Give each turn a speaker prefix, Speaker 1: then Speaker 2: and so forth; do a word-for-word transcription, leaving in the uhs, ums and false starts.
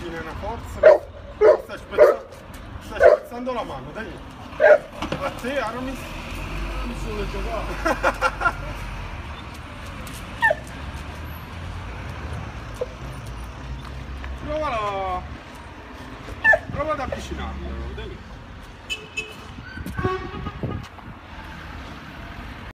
Speaker 1: macchina è una forza, stai spezzando, stai spezzando la mano, dai. A te Aramis?
Speaker 2: Non solo giocare.
Speaker 1: Prova, la... Prova ad avvicinarlo, dai.